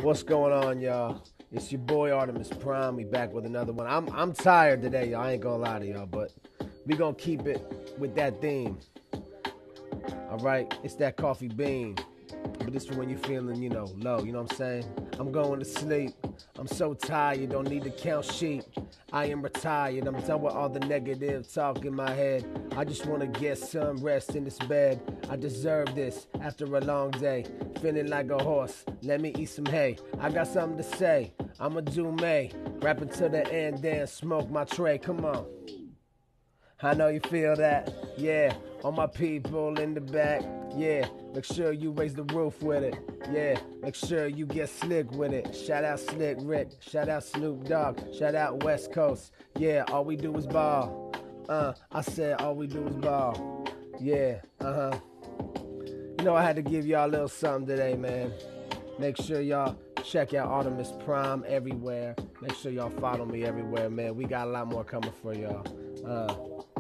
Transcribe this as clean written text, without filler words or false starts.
What's going on, y'all? It's your boy Artimës Prime. We back with another one. I'm tired today, y'all. I ain't gonna lie to y'all, but we gonna keep it with that theme. All right, it's that coffee bean. But this for when you're feeling, low. You know what I'm saying? I'm going to sleep. I'm so tired, don't need to count sheep. I am retired. I'm done with all the negative talk in my head. I just want to get some rest in this bed. I deserve this after a long day. Feeling like a horse. Let me eat some hay. I got something to say. I'ma do May. Rapping to the end, then smoke my tray. Come on. I know you feel that, yeah. All my people in the back, yeah. Make sure you raise the roof with it, yeah. Make sure you get slick with it. Shout out Slick Rick, shout out Snoop Dogg, shout out West Coast, yeah. All we do is ball. I said all we do is ball, yeah. I had to give y'all a little something today, man. Make sure y'all check out Artimës Prime everywhere. Make sure y'all follow me everywhere, man. We got a lot more coming for y'all.